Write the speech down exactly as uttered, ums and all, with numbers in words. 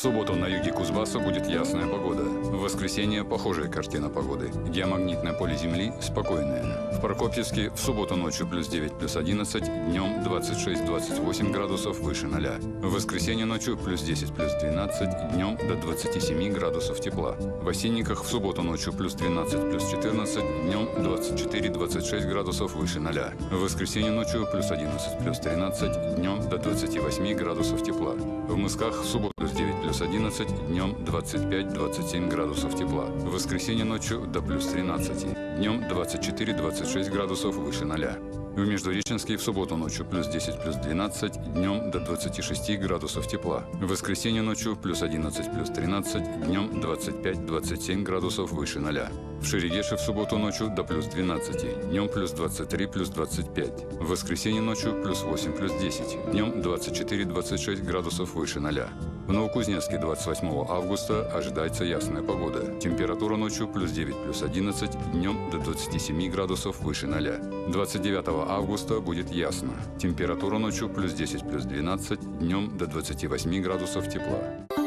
субботу на юге Кузбасса будет ясная погода. В воскресенье похожая картина погоды. Геомагнитное поле Земли спокойное. В Прокопьевске в субботу ночью плюс девять, плюс одиннадцать, днем двадцать шесть — двадцать восемь градусов выше ноля. В воскресенье ночью плюс десять, плюс двенадцать, днем до двадцати семи градусов тепла. В Осинниках в субботу ночью плюс двенадцать, плюс четырнадцать, днем двадцать четыре — двадцать шесть градусов выше ноля. В воскресенье ночью плюс одиннадцать, плюс тринадцать, днем до двадцати восьми градусов тепла. В Мысках в субботу плюс девять, плюс одиннадцать, днем двадцать пять — двадцать семь градусов тепла. В воскресенье ночью до плюс тринадцати, днем двадцать четыре — двадцать шесть градусов выше ноля. В Междуреченске в субботу ночью плюс десять, плюс двенадцать, днем до двадцати шести градусов тепла. В воскресенье ночью плюс одиннадцать, плюс тринадцать, днем двадцать пять — двадцать семь градусов выше ноля. В Шерегеше в субботу ночью до плюс двенадцати, днем плюс двадцать три, плюс двадцать пять. В воскресенье ночью плюс восемь, плюс десять, днем двадцать четыре — двадцать шесть градусов выше ноля. В Новокузнецке двадцать восьмого августа ожидается ясная погода. Температура ночью плюс девять, плюс одиннадцать, днем до двадцати семи градусов выше ноля. двадцать девятого августа будет ясно. Температура ночью плюс десять, плюс двенадцать, днем до двадцати восьми градусов тепла.